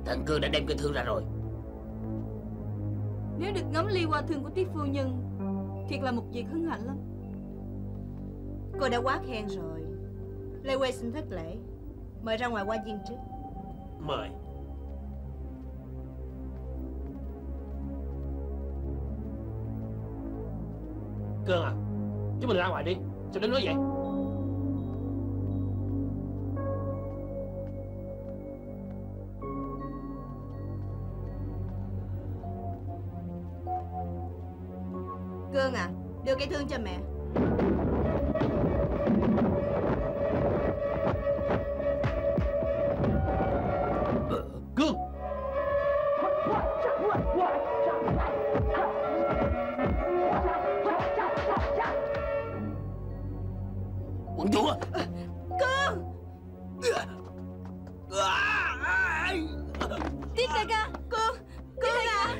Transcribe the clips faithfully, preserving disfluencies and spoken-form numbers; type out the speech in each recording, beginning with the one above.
Thằng Cương đã đem kinh thương ra rồi. Nếu được ngắm ly hoa thương của Tiết phu nhân, thiệt là một việc hân hạnh lắm. Cô đã quá khen rồi. Lê Quê xin thất lễ, mời ra ngoài hoa viên trước. Mời. Cương à, chúng mình ra ngoài đi. Sao đến nói vậy? Cương à, đưa cây thương cho mẹ. Cương! Quận chúa! Cương! Tiết đại ca! Cương! Cương à!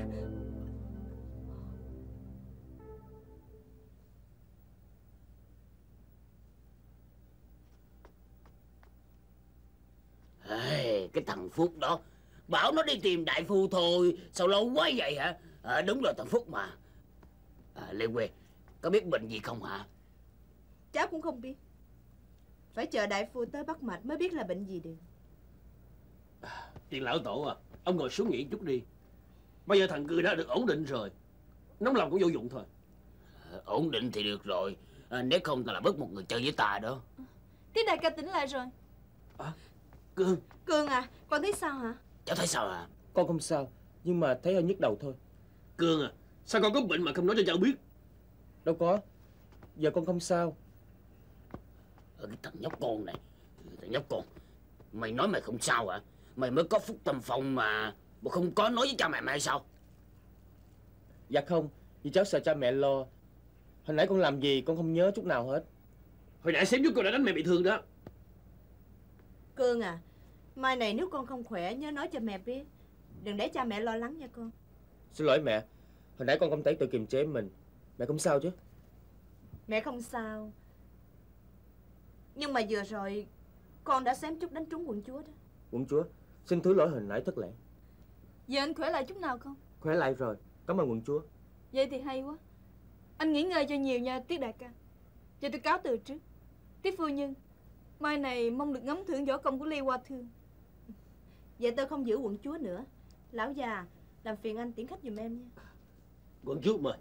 Ê, cái thằng Phúc đó bảo nó đi tìm đại phu thôi, sao lâu quá vậy hả? À, đúng là thằng Phúc mà. À, Lê Quê, có biết bệnh gì không hả? Cháu cũng không biết. Phải chờ đại phu tới bắt mạch mới biết là bệnh gì được. À, Tiền lão tổ à, ông ngồi xuống nghỉ chút đi. Bây giờ thằng Cương đã được ổn định rồi, nóng lòng cũng vô dụng thôi. À, ổn định thì được rồi, à, nếu không ta là bớt một người chơi với ta đó. Tiết đại ca tỉnh lại rồi. À, Cương! Cương à, con thấy sao hả? Cháu thấy sao hả? Con không sao, nhưng mà thấy hơi nhức đầu thôi. Cương à, sao con có bệnh mà không nói cho cháu biết? Đâu có, giờ con không sao. Cái thằng nhóc con này, thằng nhóc con, mày nói mày không sao hả? Mày mới có phúc tâm phong mà, mà không có nói với cha mẹ mày hay sao? Dạ không, vì cháu sợ cha mẹ lo. Hồi nãy con làm gì con không nhớ chút nào hết. Hồi nãy xém chút con đã đánh mẹ bị thương đó. Cương à, mai này nếu con không khỏe nhớ nói cho mẹ biết. Đừng để cha mẹ lo lắng nha con. Xin lỗi mẹ, hồi nãy con không thể tự kiềm chế mình. Mẹ không sao chứ? Mẹ không sao. Nhưng mà vừa rồi con đã xém chút đánh trúng quận chúa đó. Quận chúa, xin thứ lỗi hồi nãy thất lễ. Giờ anh khỏe lại chút nào không? Khỏe lại rồi, cảm ơn quận chúa. Vậy thì hay quá. Anh nghỉ ngơi cho nhiều nha Tiết đại ca. Cho tôi cáo từ trước. Tiết phu nhân, mai này mong được ngắm thưởng võ công của Ly Hoa Thương. Vậy tôi không giữ quận chúa nữa. Lão già, làm phiền anh tiễn khách giùm em nha. Quận chúa mời.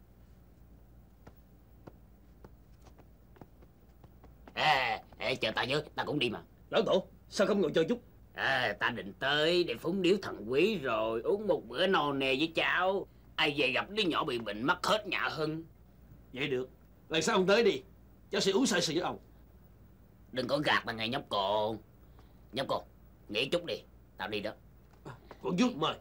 À, à, chờ ta với, ta cũng đi mà. Lão tổ, sao không ngồi chơi chút? À, ta định tới để phúng điếu thần quý rồi uống một bữa no nè với cháu. Ai về gặp đứa nhỏ bị bệnh mất hết nhà Hưng. Vậy được, lần sau ông tới đi, cháu sẽ uống say sưa với ông. Đừng có gạt ta nghe nhóc con. Nhóc con, nghỉ chút đi, tao đi đó. À, quận chúa mời.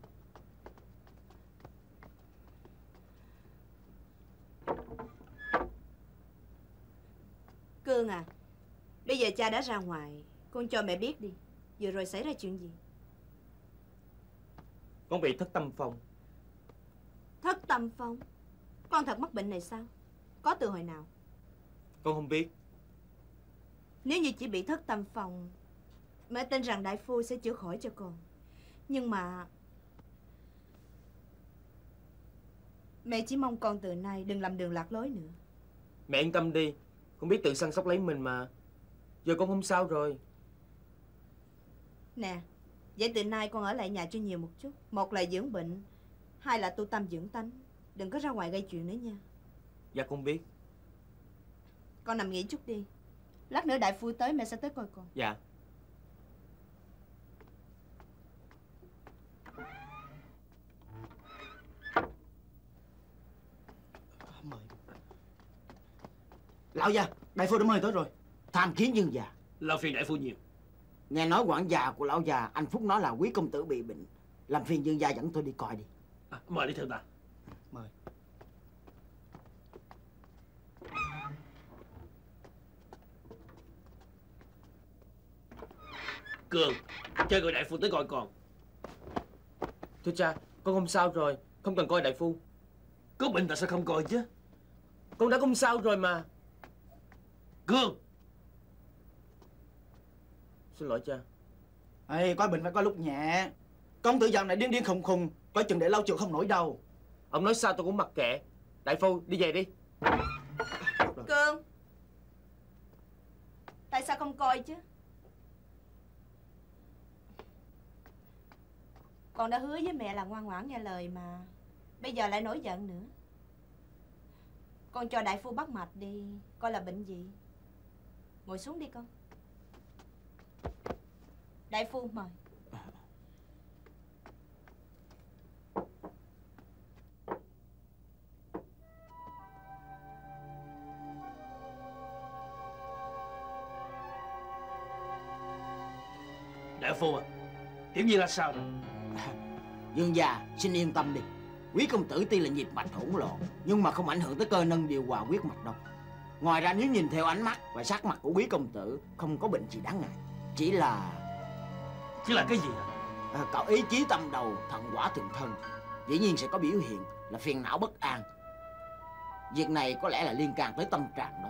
Cương à, bây giờ cha đã ra ngoài, con cho mẹ biết đi. Vừa rồi xảy ra chuyện gì? Con bị thất tâm phong. Thất tâm phong? Con thật mắc bệnh này sao? Có từ hồi nào? Con không biết. Nếu như chỉ bị thất tâm phong, mẹ tin rằng đại phu sẽ chữa khỏi cho con. Nhưng mà mẹ chỉ mong con từ nay đừng làm đường lạc lối nữa. Mẹ yên tâm đi, con biết tự săn sóc lấy mình mà. Giờ con không sao rồi. Nè, vậy từ nay con ở lại nhà cho nhiều một chút. Một là dưỡng bệnh, hai là tu tâm dưỡng tánh. Đừng có ra ngoài gây chuyện nữa nha. Dạ con biết. Con nằm nghỉ chút đi. Lát nữa đại phu tới mẹ sẽ tới coi con. Dạ. Mời. Lão già, đại phu đã mời tới rồi. Tham kiến dương già. Làm phiền đại phu nhiều. Nghe nói quản gia của lão già, anh Phúc nói là quý công tử bị bệnh. Làm phiền dương gia dẫn tôi đi coi đi. À, mời đi theo ta. Mời. Cường, chơi gọi đại phu tới coi con. Thưa cha, con không sao rồi, không cần coi đại phu. Có bệnh tại sao không coi chứ? Con đã không sao rồi mà. Cường! Xin lỗi cha. Ê, coi bệnh phải coi lúc nhẹ. Công tử dạo này điên điên khùng khùng, coi chừng để lâu trường không nổi đâu. Ông nói sao tôi cũng mặc kệ. Đại phu đi về đi. Cương, tại sao không coi chứ? Con đã hứa với mẹ là ngoan ngoãn nghe lời mà, bây giờ lại nổi giận nữa. Con cho đại phu bắt mạch đi, coi là bệnh gì. Ngồi xuống đi con. Đại phu mời. Đại phu à, Tiểu Nhi là sao rồi? Dương gia xin yên tâm đi. Quý công tử tuy là nhịp mạch hỗn loạn, nhưng mà không ảnh hưởng tới cơ nâng điều hòa huyết mạch đâu. Ngoài ra nếu nhìn theo ánh mắt và sắc mặt của quý công tử, không có bệnh gì đáng ngại. Chỉ là... Chỉ là cái gì hả? À, cậu ý chí tâm đầu, thận quả thượng thân, dĩ nhiên sẽ có biểu hiện là phiền não bất an. Việc này có lẽ là liên can tới tâm trạng đó.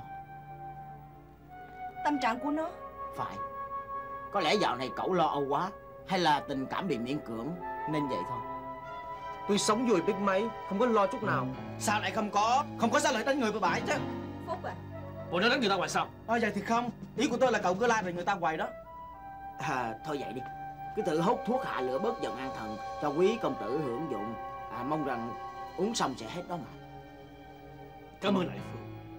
Tâm trạng của nó? Phải. Có lẽ dạo này cậu lo âu quá, hay là tình cảm bị miễn cưỡng, nên vậy thôi. Tôi sống vui biết mấy, không có lo chút nào. Sao lại không có? Không có sao lại đánh người bừa bãi chứ. Phúc à, Bộ nó đánh người ta ngoài sao? À, vậy thì không. Ý của tôi là cậu cứ la rồi người ta hoài đó. À, thôi vậy đi. Cứ tự hút thuốc hạ lửa bớt giận an thần cho quý công tử hưởng dụng. À, mong rằng uống xong sẽ hết đó mà. Cảm ơn đại phu.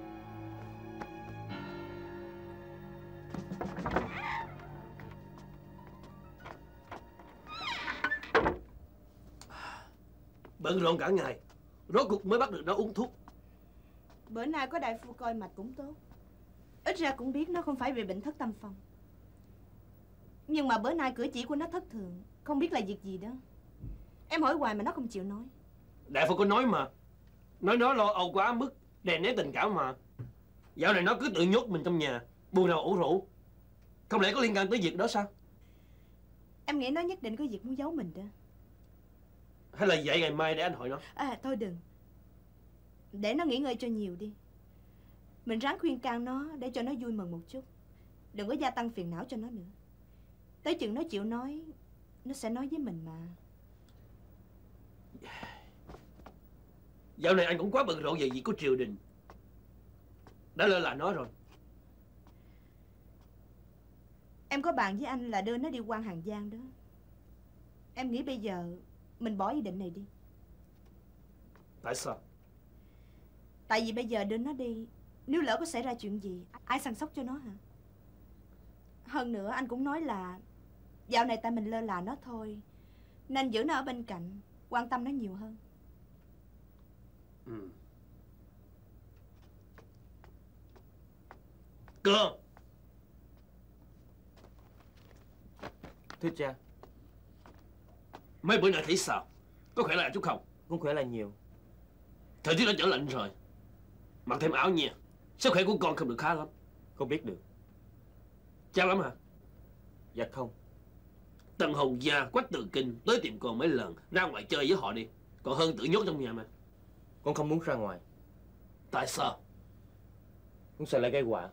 Bận rộn cả ngày, rốt cuộc mới bắt được nó uống thuốc. bữa nay có đại phu coi mạch cũng tốt. Ít ra cũng biết nó không phải bị bệnh thất tâm phong. Nhưng mà bữa nay cử chỉ của nó thất thường, không biết là việc gì đó. Em hỏi hoài mà nó không chịu nói. Đại phu có nói mà, nói nó lo âu quá mức, đè nén tình cảm mà. Dạo này nó cứ tự nhốt mình trong nhà, buồn rầu ủ rũ. Không lẽ có liên quan tới việc đó sao? Em nghĩ nó nhất định có việc muốn giấu mình đó. Hay là vậy ngày mai để anh hỏi nó? À thôi đừng, để nó nghỉ ngơi cho nhiều đi. Mình ráng khuyên can nó để cho nó vui mừng một chút, đừng có gia tăng phiền não cho nó nữa. Tới chừng nó chịu nói, nó sẽ nói với mình mà. Dạo này anh cũng quá bận rộn về việc của triều đình, đã lơ là nó rồi. Em có bàn với anh là đưa nó đi quan Hàng Giang đó. Em nghĩ bây giờ mình bỏ ý định này đi. Tại sao? Tại vì bây giờ đưa nó đi, nếu lỡ có xảy ra chuyện gì, ai săn sóc cho nó hả? Hơn nữa anh cũng nói là dạo này tại mình lơ là nó thôi, nên giữ nó ở bên cạnh, quan tâm nó nhiều hơn. Ừ. Cường! Thưa cha. Mấy bữa nay thấy sao? Có khỏe lại chút không? Cũng khỏe lại nhiều. Thời tiết đã trở lạnh rồi, mặc thêm áo nha. Sức khỏe của con không được khá lắm. Không biết được. Chán lắm hả? Dạ không. Tần Hồng Gia, Quách Từ Kinh tới tìm con mấy lần, ra ngoài chơi với họ đi. Còn hơn tự nhốt trong nhà mà. Con không muốn ra ngoài. Tại sao? Con sợ lại gây họa.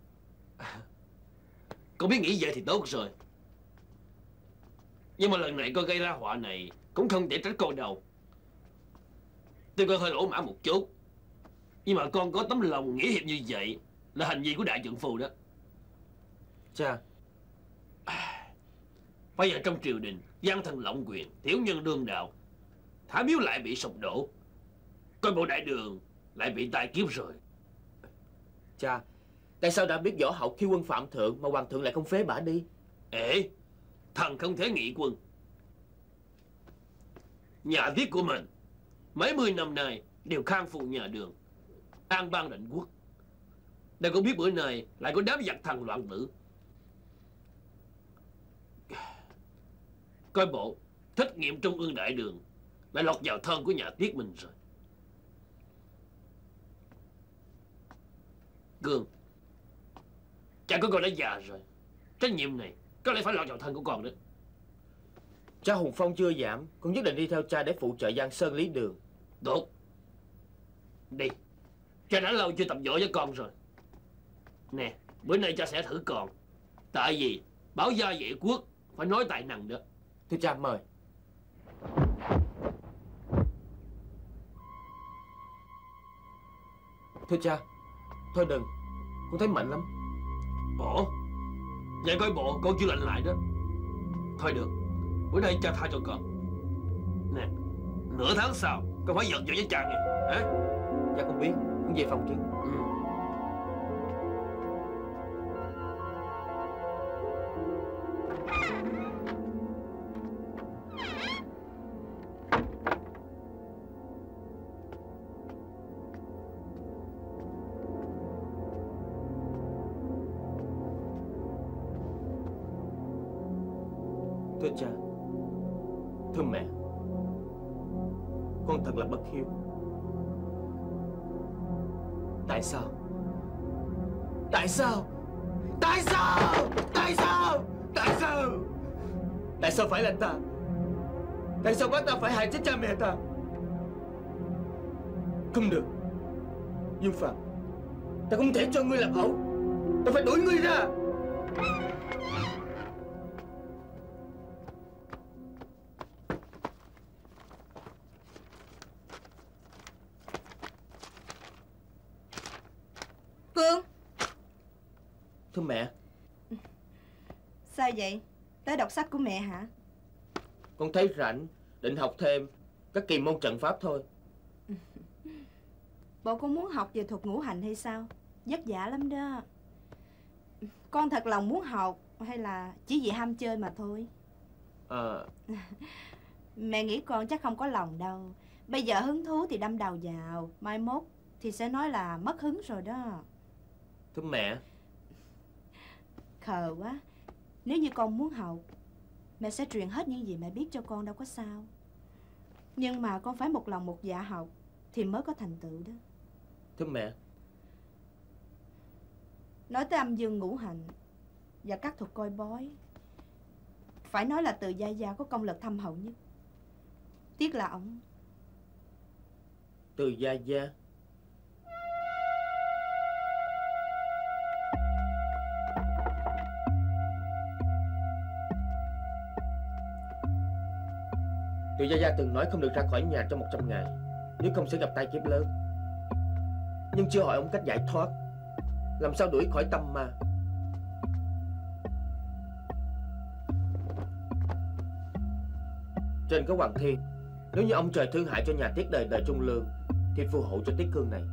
Con biết nghĩ vậy thì tốt rồi. Nhưng mà lần này con gây ra họa này cũng không thể trách con đâu. Tuy con hơi lỗ mãn một chút, nhưng mà con có tấm lòng nghĩa hiệp như vậy là hành vi của đại trượng phu đó. Cha. Bây giờ trong triều đình, gian thần lộng quyền, tiểu nhân đương đạo, Thả Miếu lại bị sụp đổ, coi bộ đại đường lại bị tai kiếp rồi. Cha, tại sao đã biết võ hậu khi quân phạm thượng mà hoàng thượng lại không phế bả đi? Ê, thần không thể nghị quân. Nhà Tiết của mình mấy mươi năm nay đều khang phụ nhà Đường, an bang định quốc. Đâu có biết bữa nay lại có đám giặc thần loạn tử. Coi bộ thích nghiệm trung ương đại đường lại lọt vào thân của nhà Tiết mình rồi. Cương, cha của con đã già rồi, trách nhiệm này có lẽ phải lọt vào thân của con đó. Cha hùng phong chưa giảm, con nhất định đi theo cha để phụ trợ Giang Sơn Lý Đường. Tốt, đi. Cha đã lâu chưa tập võ với con rồi. Nè, bữa nay cha sẽ thử con. Tại vì bảo gia vệ quốc phải nói tài năng đó. Thưa cha, mời. Thưa cha, thôi đừng, con thấy mạnh lắm. Ủa, vậy coi bộ con chưa lành lại đó. Thôi được, bữa nay cha tha cho con. Nè, nửa tháng sau con phải giận dỗi với cha nghe hả? Dạ con biết, con về phòng trước. Ừ. Thưa cha, thưa mẹ, con thật là bất hiếu. Tại sao? Tại sao? Tại sao? Tại sao? Tại sao? Tại sao phải là ta? Tại sao bác ta phải hại chết cha mẹ ta? Không được, Dương Phạm, ta không thể cho ngươi làm ẩu. Ta phải đuổi ngươi ra. Cương. Thưa mẹ. Sao vậy? Tới đọc sách của mẹ hả? Con thấy rảnh, định học thêm các kỳ môn trận pháp thôi. Bộ con muốn học về thuật ngũ hành hay sao? Vất vả lắm đó. Con thật lòng muốn học hay là chỉ vì ham chơi mà thôi? Ờ à... Mẹ nghĩ con chắc không có lòng đâu. Bây giờ hứng thú thì đâm đầu vào, mai mốt thì sẽ nói là mất hứng rồi đó. Thưa mẹ. Khờ quá. Nếu như con muốn học, mẹ sẽ truyền hết những gì mẹ biết cho con, đâu có sao. Nhưng mà con phải một lòng một dạ học thì mới có thành tựu đó. Thưa mẹ. Nói tới âm dương ngũ hành và các thuật coi bói, phải nói là Từ Gia Gia có công lực thâm hậu nhất. Tiếc là ổng. Từ Gia Gia. Từ Gia Gia từng nói không được ra khỏi nhà trong một trăm ngày, nếu không sẽ gặp tai kiếp lớn. Nhưng chưa hỏi ông cách giải thoát, làm sao đuổi khỏi tâm ma. Trên có Hoàng Thiên, nếu như ông trời thương hại cho nhà Tiết đời đời trung lương thì phù hộ cho Tiết Cương này.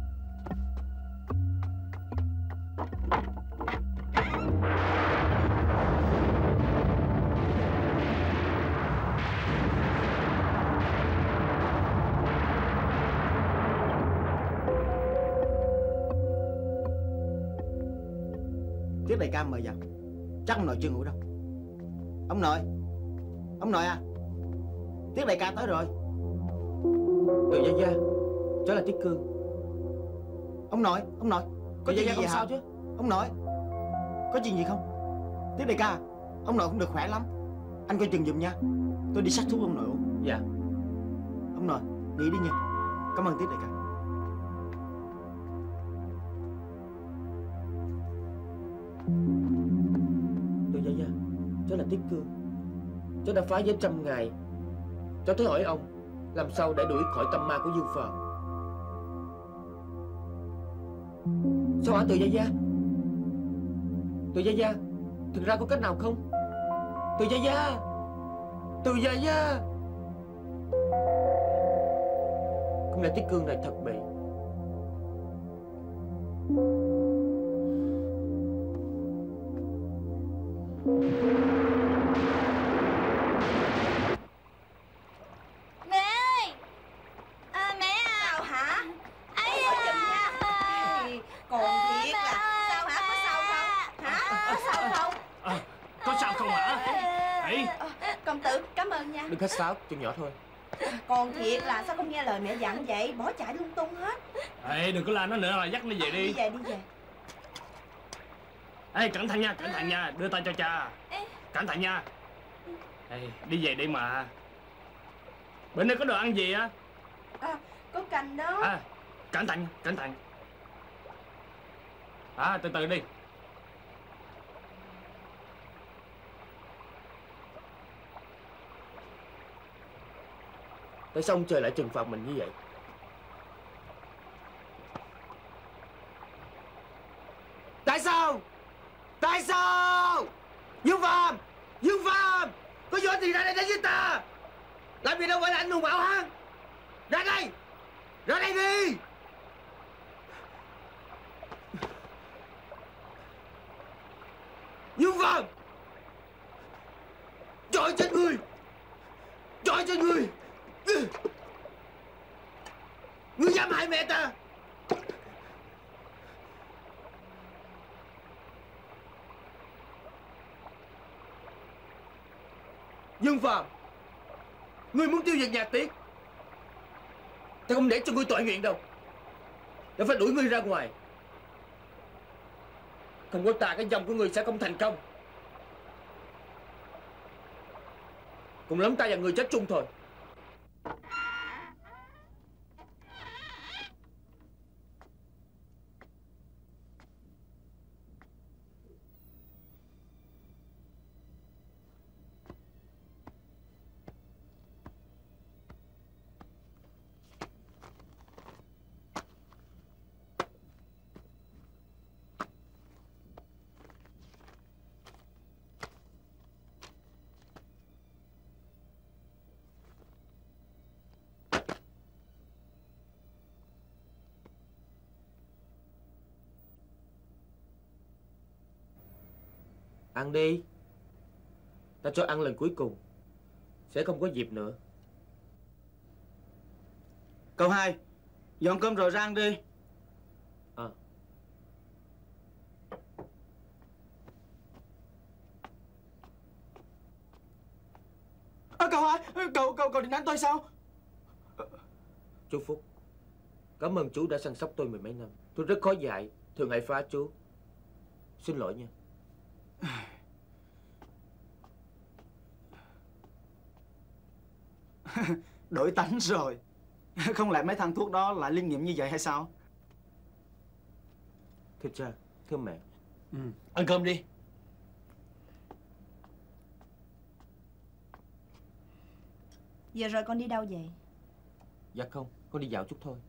Tiết đại ca mời vào. Chắc ông nội chưa ngủ đâu. Ông nội. Ông nội à, Tiết đại ca tới rồi. Từ Gia Gia, cháu là Tiết Cương. Ông nội, ông nội, có Từ Gia chuyện Gia gì không hả? sao chứ? Ông nội, có chuyện gì không? Tiết đại ca, ông nội không được khỏe lắm, anh coi chừng giùm nha. Tôi đi sắc thuốc ông nội uống. Dạ. Ông nội, đi đi nha. Cảm ơn Tiết đại ca. Từ Gia Gia, cháu là Tiết Cương. Cháu đã phá giới trăm ngày. Cháu tới hỏi ông làm sao để đuổi khỏi tâm ma của Dương Phàm. Sao hả Từ Gia Gia? Từ Gia Gia, thực ra có cách nào không? Từ Gia Gia, Từ Gia Gia. Không lẽ Tiết Cương này thật bị? Mẹ ơi! À, mẹ à! Sao hả? Ấy à! Còn thiệt là sao hả? Có sao không? Hả? Có sao không? À, có sao không hả? Ấy, Công tử, cảm ơn nha. Đừng khách sáo, chuyện nhỏ thôi. Còn thiệt là sao không nghe lời mẹ dặn vậy? Bỏ chạy lung tung hết. Ê, đừng có la nó nữa rồi, dắt nó về đi. Đi về, đi về. Ê, cẩn thận nha, cẩn thận nha, đưa tay cho cha. Cẩn thận nha. Ê, đi về đi mà. Bữa nay có đồ ăn gì á? À, có canh đó. À, cẩn thận, cẩn thận. À, từ từ đi. Tại sao ông trời lại trừng phạt mình như vậy? sao? Tại sao? Dương Phàm! Dương Phàm! Có giỏi thì ra đây đánh với ta! Làm gì đâu phải là anh hùng bạo hán! Ra đây! Ra đây đi! Dương Phàm! Chọi trên người! Chọi trên người! Ngươi dám hại mẹ ta! Dương Phàm, ngươi muốn tiêu diệt Nhạc Tiết, ta không để cho ngươi tội nghiện đâu. Ta phải đuổi ngươi ra ngoài. Không có ta, cái dòng của ngươi sẽ không thành công. Cùng lắm ta và ngươi chết chung thôi. Ăn đi. Ta cho ăn lần cuối cùng. Sẽ không có dịp nữa. Cậu hai, dọn cơm rồi ra ăn đi. À. À, cậu hai, cậu, cậu, cậu định đánh tôi sao? Chú Phúc, cảm ơn chú đã săn sóc tôi mười mấy năm. Tôi rất khó dạy, thường hay phá chú. Xin lỗi nha. Đổi tánh rồi. Không lẽ mấy thằng thuốc đó lại linh nghiệm như vậy hay sao? Thưa cha, thưa mẹ. Ừ. Ăn cơm đi. Giờ rồi con đi đâu vậy? Dạ không, con đi dạo chút thôi.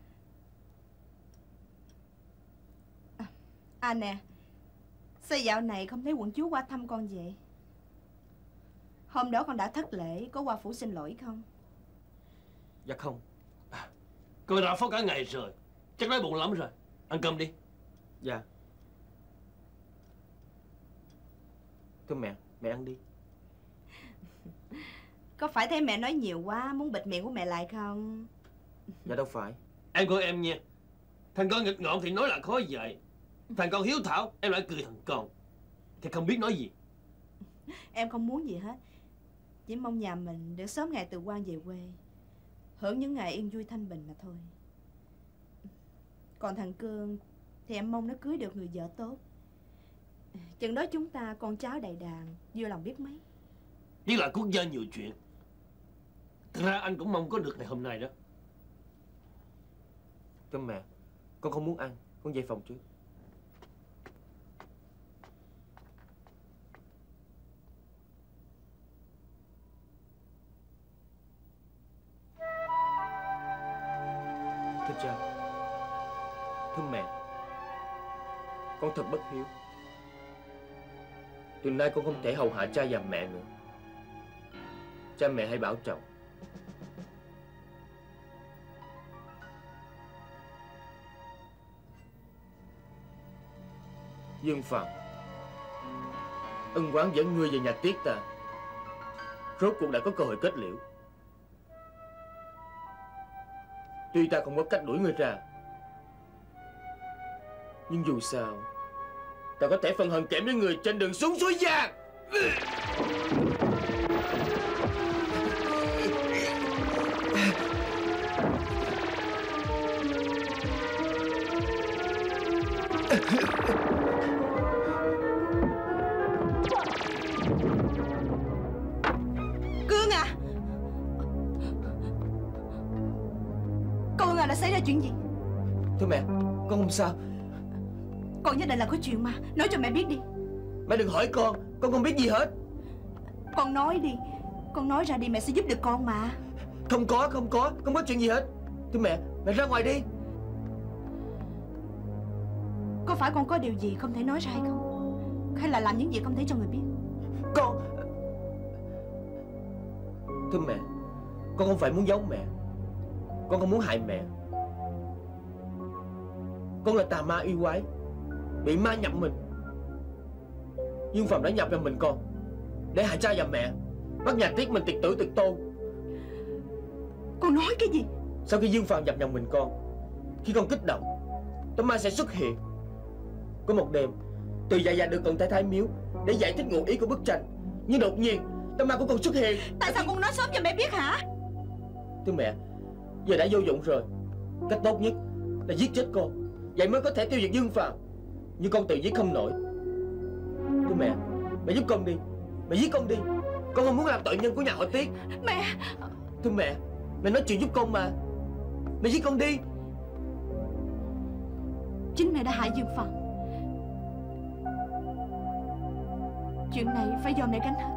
À, à nè, sao dạo này không thấy quận chúa qua thăm con vậy? Hôm đó con đã thất lễ, có qua phủ xin lỗi không? Dạ không. À, con đã phó cả ngày rồi, chắc đói bụng lắm rồi. Ăn cơm đi. Dạ. Thưa mẹ, mẹ ăn đi. Có phải thấy mẹ nói nhiều quá, muốn bịt miệng của mẹ lại không? Dạ đâu phải. Em coi em nha. Thằng con nghịch ngợm thì nói là khó dạy. Thằng con hiếu thảo, em lại cười thằng con. Thì không biết nói gì. Em không muốn gì hết. Chỉ mong nhà mình được sớm ngày từ quan về quê, hưởng những ngày yên vui thanh bình mà thôi. Còn thằng Cương thì em mong nó cưới được người vợ tốt. Chừng đó chúng ta con cháu đầy đàn, vui lòng biết mấy. Biết là quốc gia nhiều chuyện. Thật ra anh cũng mong có được ngày hôm nay đó. Thưa mẹ, con không muốn ăn, con về phòng trước. Thưa cha, thưa mẹ, con thật bất hiếu. Từ nay con không thể hầu hạ cha và mẹ nữa. Cha mẹ hãy bảo trọng. Dương Phàm, ân oán dẫn ngươi về nhà Tiết ta rốt cuộc đã có cơ hội kết liễu. Tuy ta không có cách đuổi ngươi ra, nhưng dù sao ta có thể phân hận kém với người trên đường xuống suối vàng. Cương à! Cương à, đã xảy ra chuyện gì? Thưa mẹ, con không sao. Con nhất định là có chuyện mà. Nói cho mẹ biết đi. Mẹ đừng hỏi con, con không biết gì hết. Con nói đi. Con nói ra đi, mẹ sẽ giúp được con mà. Không có, không có, không có chuyện gì hết. Thưa mẹ, mẹ ra ngoài đi. Có phải con có điều gì không thể nói ra hay không? Hay là làm những gì không thể cho người biết? Con... Thưa mẹ, con không phải muốn giấu mẹ. Con không muốn hại mẹ. Con là tà ma yêu quái, bị ma nhập mình. Dương Phàm đã nhập vào mình con để hại cha và mẹ, bắt nhà Tiết mình tiệt tử tiệt tôn. Con nói cái gì? Sau khi Dương Phàm nhập vào mình con, khi con kích động, tấm ma sẽ xuất hiện. Có một đêm, Từ dạ dạ được con tới Thái Miếu để giải thích ngụ ý của bức tranh, nhưng đột nhiên tấm ma của con xuất hiện. Tại sao con nói sớm cho mẹ biết hả? Thưa mẹ, giờ đã vô dụng rồi. Cách tốt nhất là giết chết con, vậy mới có thể tiêu diệt Dương Phàm. Nhưng con tự giết không nổi. Thưa mẹ, mẹ giúp con đi. Mẹ giết con đi. Con không muốn làm tội nhân của nhà họ Tiết. Mẹ. Thưa mẹ, mẹ nói chuyện giúp con mà. Mẹ giết con đi. Chính mẹ đã hại Dương Phàm. Chuyện này phải do mẹ gánh hết.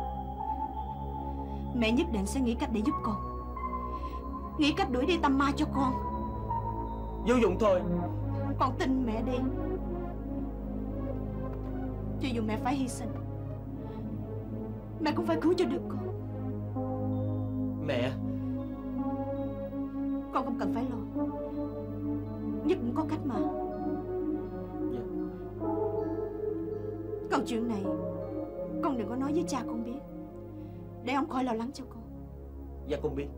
Mẹ nhất định sẽ nghĩ cách để giúp con, nghĩ cách đuổi đi tâm ma cho con. Vô dụng thôi. Con tin mẹ đi. Cho dù mẹ phải hy sinh, mẹ cũng phải cứu cho được con. Mẹ. Con không cần phải lo, nhất định có cách mà. Dạ. Còn chuyện này con đừng có nói với cha con biết, để ông khỏi lo lắng cho con. Dạ con biết.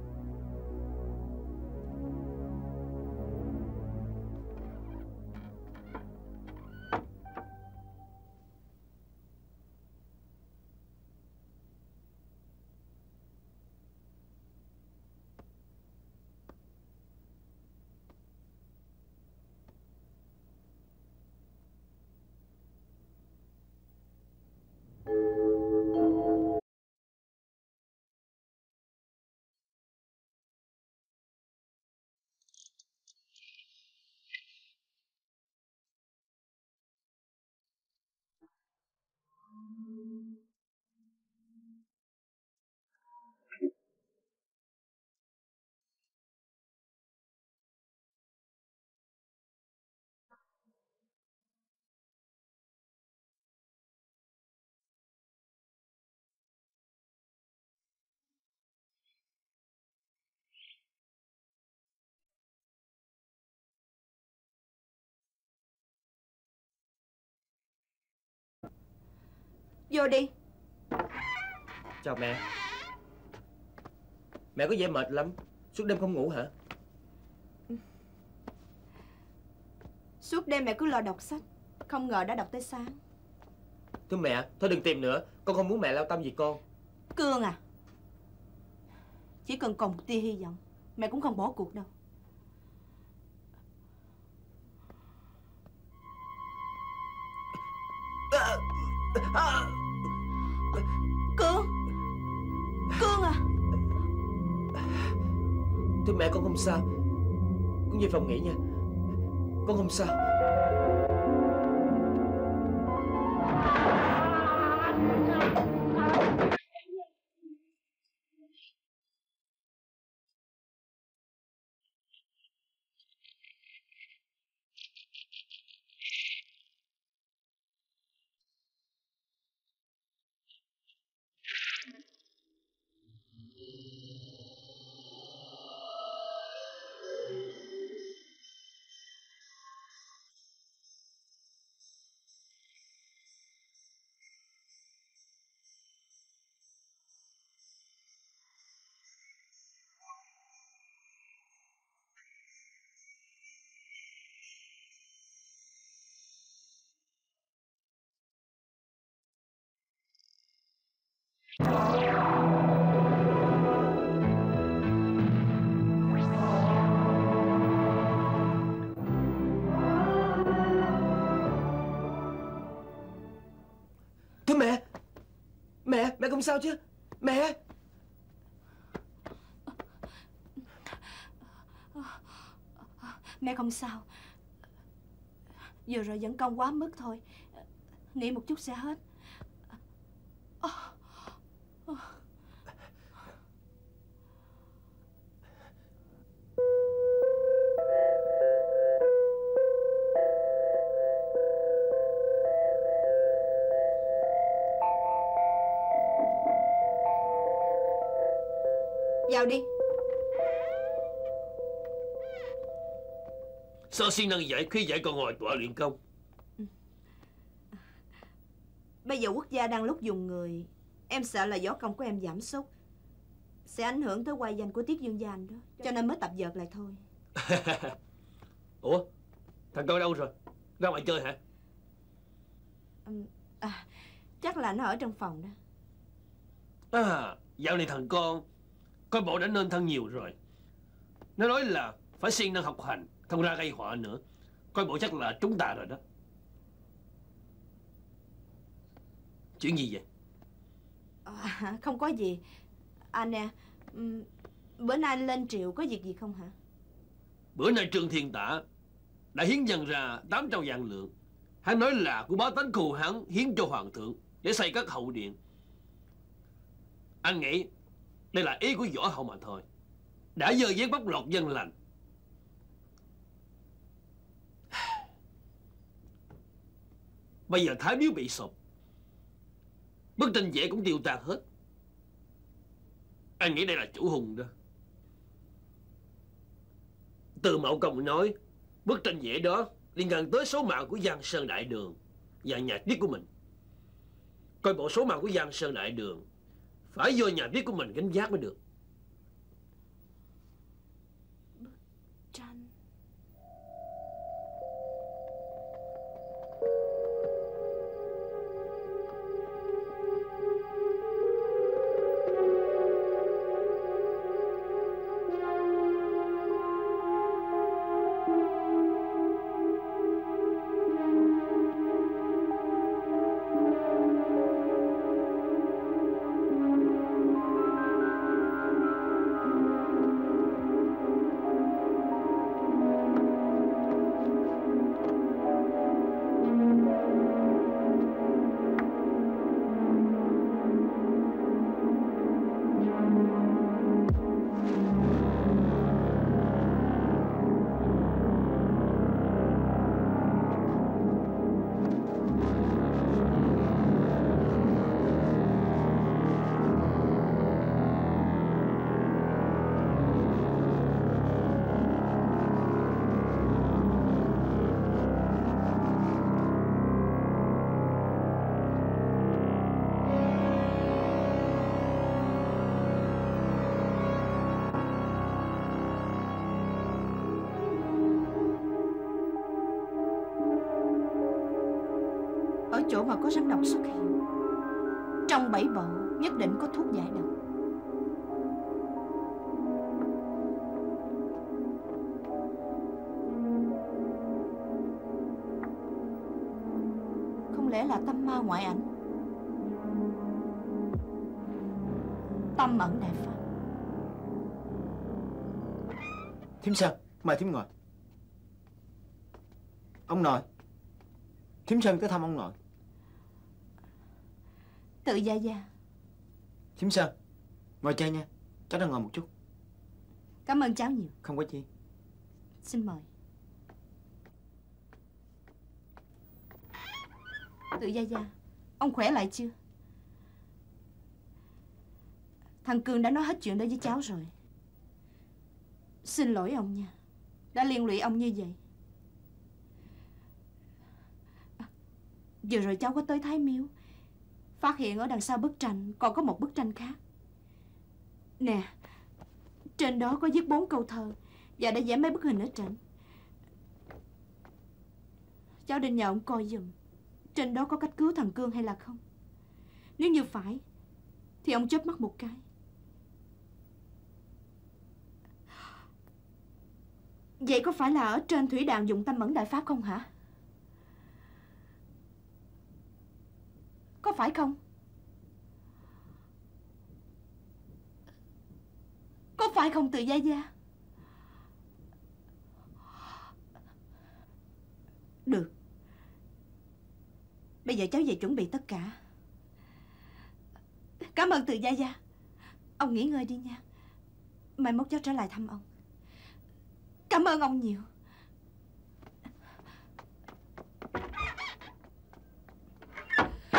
Vô đi. Chào mẹ. Mẹ có vẻ mệt lắm, suốt đêm không ngủ hả? Suốt đêm mẹ cứ lo đọc sách, không ngờ đã đọc tới sáng. Thưa mẹ, thôi đừng tìm nữa. Con không muốn mẹ lao tâm vì con. Cương à, chỉ cần còn một tia hy vọng, mẹ cũng không bỏ cuộc đâu. Cương, Cương à. Thưa mẹ, con không sao. Con về phòng nghỉ nha. Con không sao. Thưa mẹ. Mẹ, mẹ không sao chứ? Mẹ. Mẹ không sao. Vừa rồi dẫn công quá mức thôi, nghỉ một chút sẽ hết. Vào đi. Sao siêng năng dạy khi dạy còn ngồi tọa luyện công? Bây giờ quốc gia đang lúc dùng người, em sợ là võ công của em giảm sút, sẽ ảnh hưởng tới uy danh của Tiết Dương gia anh đó, cho nên mới tập dượt lại thôi. Ủa, thằng con đâu rồi? Ra ngoài chơi hả? À, chắc là nó ở trong phòng đó. À, dạo này thằng con coi bộ đã nên thân nhiều rồi. Nó nói là phải siêng năng học hành, không ra gây họa nữa. Coi bộ chắc là chúng ta rồi đó. Chuyện gì vậy? À, không có gì. Anh nè, bữa nay anh lên triệu có việc gì không hả? Bữa nay Trương Thiên Tả đã hiến dâng ra tám trăm vạn lượng. Hắn nói là của bá tánh cù hắn hiến cho hoàng thượng để xây các hậu điện. Anh nghĩ đây là ý của võ hậu mà thôi. Đã dơ dán bóc lột dân lành. Bây giờ Thái Miếu bị sụp, bức tranh vẽ cũng tiêu tan hết. Anh nghĩ đây là chủ hùng đó. Từ Mậu Công nói bức tranh vẽ đó liên quan tới số mạng của Giang Sơn Đại Đường và nhà viết của mình. Coi bộ số mạng của Giang Sơn Đại Đường phải do nhà viết của mình gánh vác mới được. Bức tranh. Ở chỗ mà có rắn độc xuất hiện, trong bảy bộ nhất định có thuốc giải độc. Không lẽ là tâm ma ngoại ảnh? Tâm ẩn đại pháp. Thím Sơn, mời thím ngồi. Ông nội. Thím Sơn tới thăm ông nội. Tự Gia Gia. Thím Sơn, ngồi chơi nha. Cháu đang ngồi một chút. Cảm ơn cháu nhiều. Không có chi. Xin mời. Tự Gia Gia, ông khỏe lại chưa? Thằng Cương đã nói hết chuyện đó với cháu rồi. Xin lỗi ông nha, đã liên lụy ông như vậy. À, vừa rồi cháu có tới Thái Miếu, phát hiện ở đằng sau bức tranh còn có một bức tranh khác. Nè, trên đó có viết bốn câu thơ và đã vẽ mấy bức hình ở trên. Cháu định nhờ ông coi giùm trên đó có cách cứu thằng Cương hay là không. Nếu như phải thì ông chớp mắt một cái. Vậy có phải là ở trên thủy đàm dùng tâm ẩn đại pháp không hả? Có phải không? Có phải không Từ Gia Gia? Được. Bây giờ cháu về chuẩn bị tất cả. Cảm ơn Từ Gia Gia. Ông nghỉ ngơi đi nha. Mai mốt cháu trở lại thăm ông. Cảm ơn ông nhiều.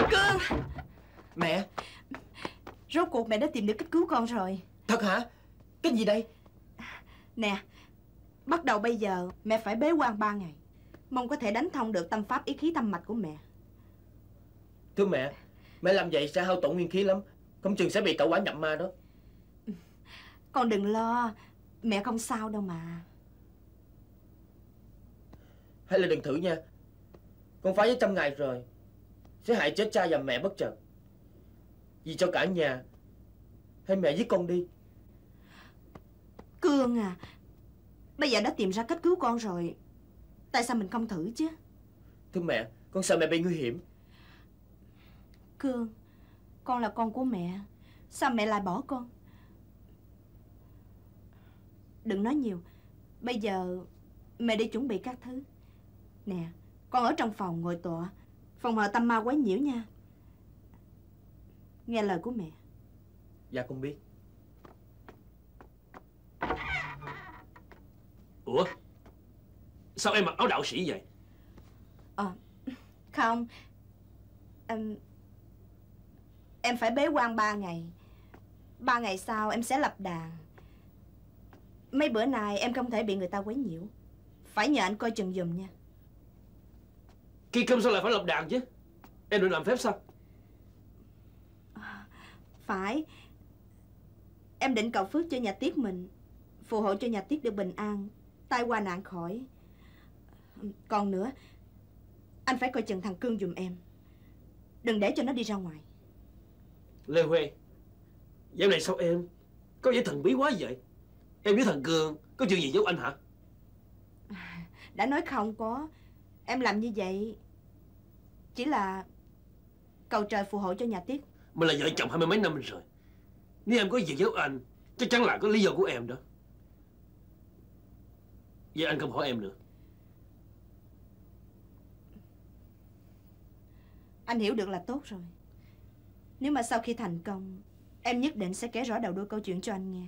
Cương! Mẹ! Rốt cuộc mẹ đã tìm được cách cứu con rồi. Thật hả? Cái gì đây? Nè, bắt đầu bây giờ mẹ phải bế quan ba ngày, mong có thể đánh thông được tâm pháp ý khí tâm mạch của mẹ. Thưa mẹ, mẹ làm vậy sẽ hao tổn nguyên khí lắm, không chừng sẽ bị tẩu hỏa nhập ma đó. Con đừng lo, mẹ không sao đâu mà. Hay là đừng thử nha. Con phá với trăm ngày rồi sẽ hại chết cha và mẹ bất chợt. Vì cho cả nhà. Hay mẹ giết con đi. Cương à, bây giờ đã tìm ra cách cứu con rồi, tại sao mình không thử chứ? Thưa mẹ, con sợ mẹ bị nguy hiểm. Cương, con là con của mẹ, sao mẹ lại bỏ con? Đừng nói nhiều, bây giờ mẹ đi chuẩn bị các thứ. Nè, con ở trong phòng ngồi tọa, phòng hờ tâm ma quấy nhiễu nha. Nghe lời của mẹ. Dạ con biết. Ủa, sao em mặc áo đạo sĩ vậy? Ờ, không, em, em phải bế quan ba ngày. Ba ngày sau em sẽ lập đàn. Mấy bữa nay em không thể bị người ta quấy nhiễu, phải nhờ anh coi chừng giùm nha. Khi không sao lại phải lập đàn chứ? Em định làm phép sao? Phải. Em định cầu phước cho nhà Tiết mình, phù hộ cho nhà Tiết được bình an, tai qua nạn khỏi. Còn nữa, anh phải coi chừng thằng Cương giùm em, đừng để cho nó đi ra ngoài. Lê Huê, dạo này sao em có vẻ thần bí quá vậy? Em với thằng Cương có chuyện gì giấu anh hả? Đã nói không có. Em làm như vậy chỉ là cầu trời phù hộ cho nhà Tiết. Mình là vợ chồng hai mươi mấy năm rồi. Nếu em có gì giấu anh, chắc chắn là có lý do của em đó. Vậy anh không hỏi em nữa. Anh hiểu được là tốt rồi. Nếu mà sau khi thành công, em nhất định sẽ kể rõ đầu đuôi câu chuyện cho anh nghe.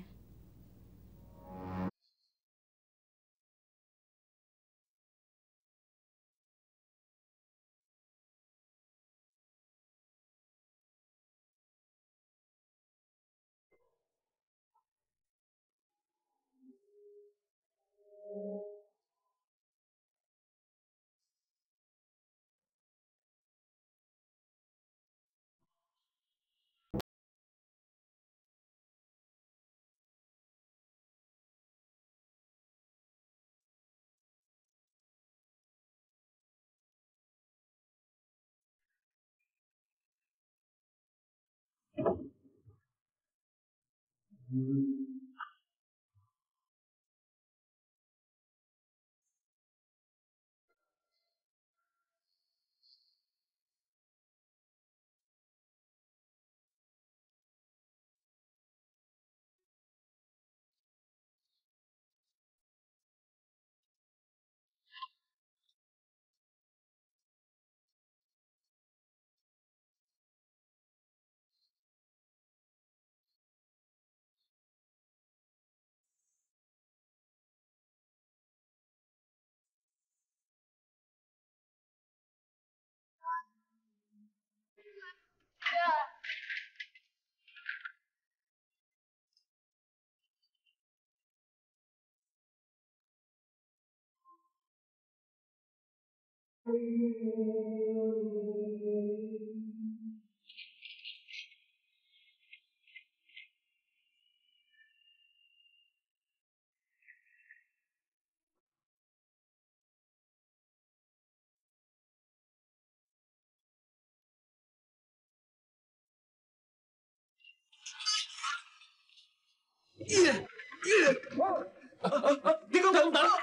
Đi con thượng tử.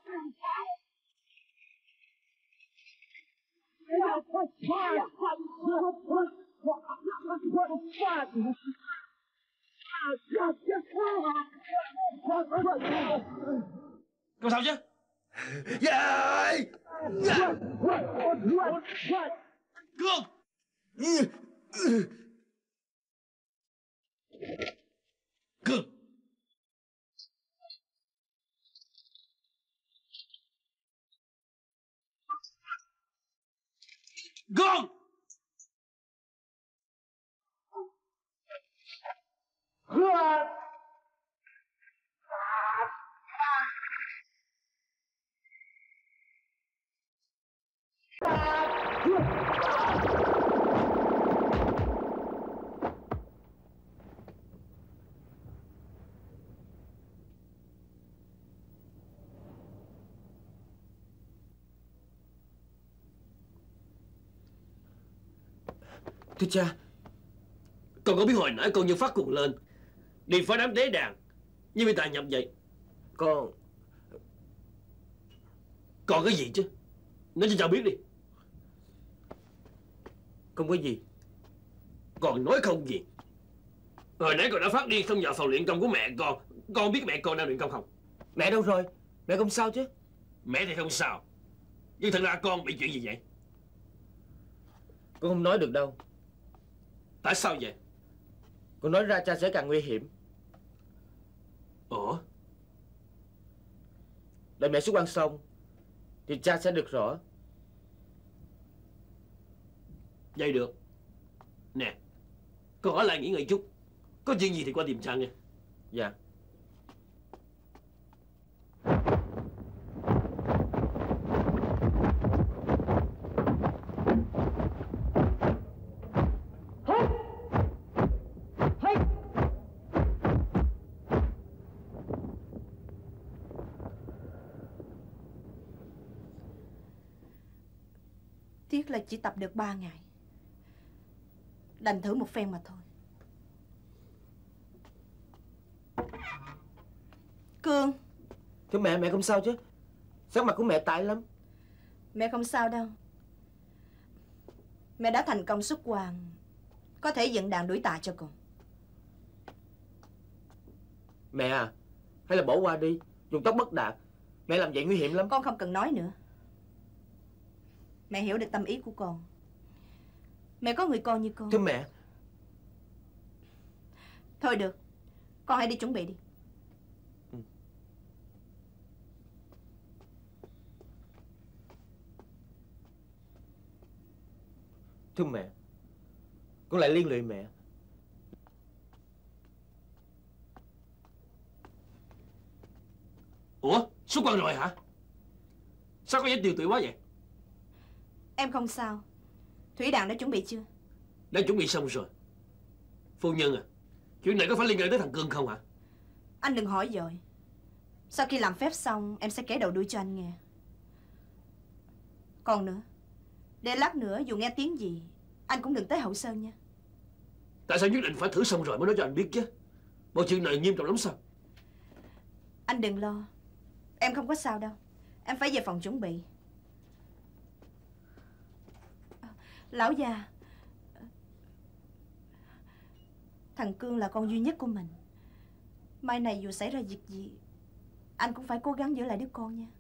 Con sao chứ? Dạ. Cương! Cương! Cương! Thưa cha. Con có biết hồi nãy con nhân phát cuồng lên đi phá đám tế đàn như bị tà nhập vậy? Con... Còn cái gì chứ? Nói cho cha biết đi. Không có gì. Còn nói không gì? Hồi nãy con đã phát điên trong nhà phòng luyện công của mẹ con. Con biết mẹ con đang luyện công không? Mẹ đâu rồi? Mẹ không sao chứ? Mẹ thì không sao, nhưng thật ra con bị chuyện gì vậy? Con không nói được đâu. Tại sao vậy? Con nói ra cha sẽ càng nguy hiểm. Ủa? Đợi mẹ xuất quan xong thì cha sẽ được rõ. Vậy được. Nè, con ở lại nghỉ ngơi chút. Có chuyện gì thì qua tìm cha nghe. Dạ. Tiếc là chỉ tập được ba ngày. Đành thử một phen mà thôi. Cương. Thưa mẹ, mẹ không sao chứ? Sắc mặt của mẹ tái lắm. Mẹ không sao đâu. Mẹ đã thành công xuất quan, có thể dựng đàn đuổi tà cho con. Mẹ à, hay là bỏ qua đi. Dùng tóc bất đạt. Mẹ làm vậy nguy hiểm lắm. Con không cần nói nữa. Mẹ hiểu được tâm ý của con. Mẹ có người con như con. Thưa mẹ. Thôi được, con hãy đi chuẩn bị đi. Ừ. Thưa mẹ, con lại liên lụy mẹ. Ủa, xuất quan rồi hả? Sao có vẻ tiều tụy quá vậy? Em không sao. Thủy đàn đã chuẩn bị chưa? Đã chuẩn bị xong rồi. Phu nhân à, chuyện này có phải liên quan tới thằng Cương không hả? Anh đừng hỏi dội. Sau khi làm phép xong, em sẽ kể đầu đuôi cho anh nghe. Còn nữa, để lát nữa dù nghe tiếng gì, anh cũng đừng tới Hậu Sơn nha. Tại sao nhất định phải thử xong rồi mới nói cho anh biết chứ? Bộ chuyện này nghiêm trọng lắm sao? Anh đừng lo. Em không có sao đâu. Em phải về phòng chuẩn bị. Lão già, thằng Cương là con duy nhất của mình. Mai này dù xảy ra việc gì, anh cũng phải cố gắng giữ lại đứa con nha.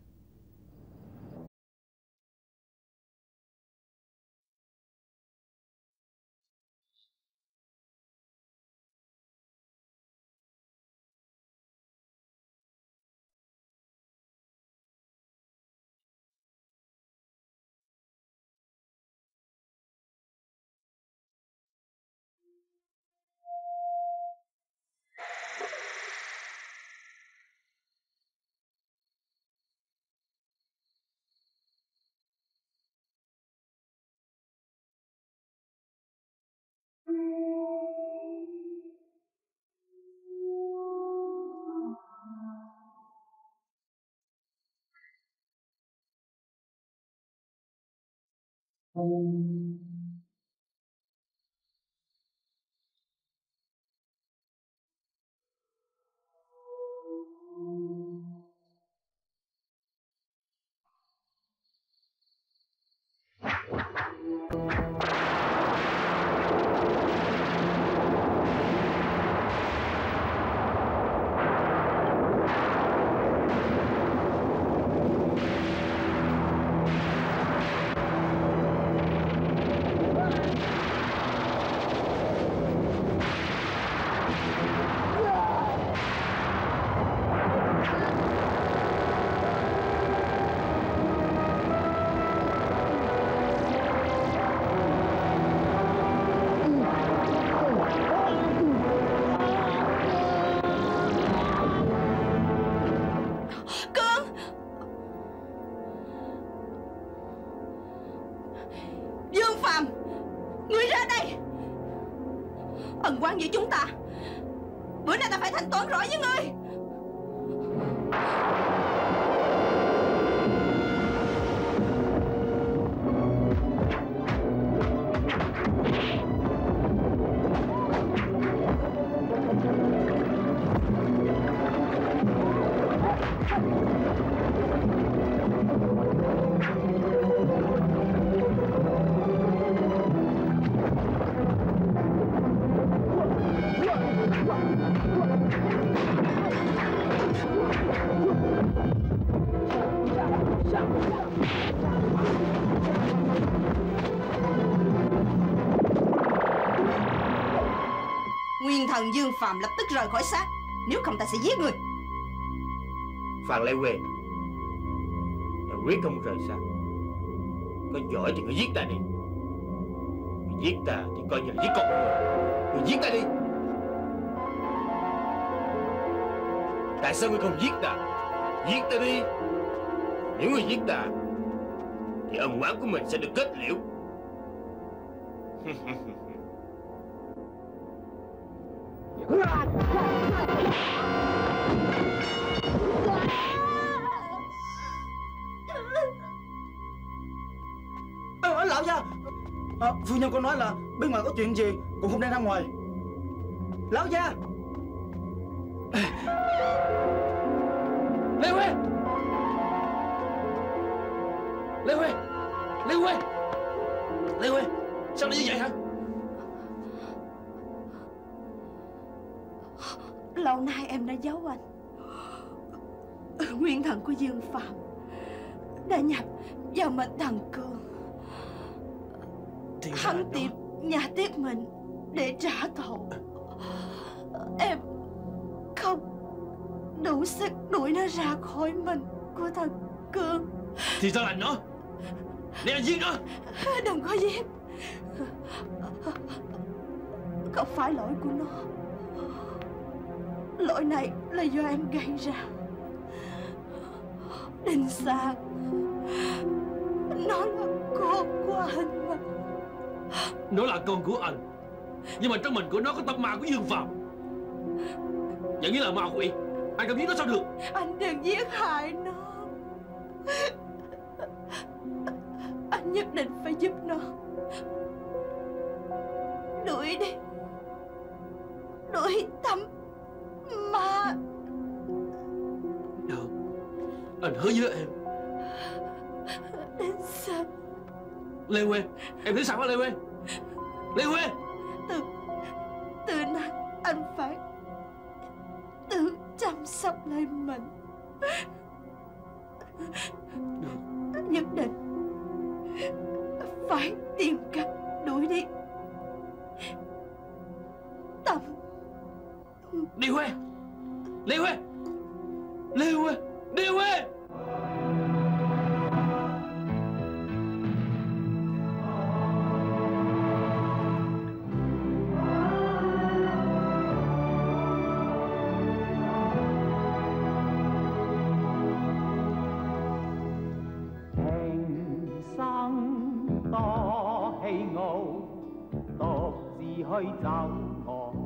Ân oán giữa chúng ta, bữa nay ta phải thanh toán rõ với ngươi. Nguyên thần Dương Phàm lập tức rời khỏi xác, nếu không ta sẽ giết người. Phan Lê Quê, ta quyết không rời xác. Có giỏi thì ngươi giết ta đi. Ngươi giết ta thì coi như là giết con người. Ngươi giết ta đi. Tại sao ngươi không giết ta? Giết ta đi. Nếu ngươi giết ta thì ân oán của mình sẽ được kết liễu. à, Lão gia, à, phu nhân con nói là bên ngoài có chuyện gì cũng không nên ra ngoài. Lão gia. Lê Huê, Lê Huê, Lê Huê, Lê Huê, sao lại như vậy hả? Lâu nay em đã giấu anh. Nguyên thần của Dương Phàm đã nhập vào mệnh thần Cương. Thì Hắn tìm nhà Tiết mình để trả thù. Em không đủ sức đuổi nó ra khỏi mình của thần Cương. Thì ra là nó. Để anh giết nó. Đừng có giết. Không phải lỗi của nó. Lỗi này là do em gây ra. Đinh Sang, nó là con của anh mà. Nó là con của anh, nhưng mà trong mình của nó có tâm ma của Dương Phàm. Vậy nghĩa là ma quỷ. Anh không giết nó sao được? Anh đừng giết hại nó. Anh nhất định phải giúp nó. Đuổi đi. Đuổi tâm ma. Được, anh hứa với em. Đến sao? Lê Huê, em thấy sao hả Lê Huê? Lê Huê, Từ Từ nay anh phải tự chăm sóc lại mình. được. Nhất định phải tìm cách đuổi đi tâm. Lê Huê, Lê Huê, Lê Huê, Lê Huê. 多喜傲，獨自去走。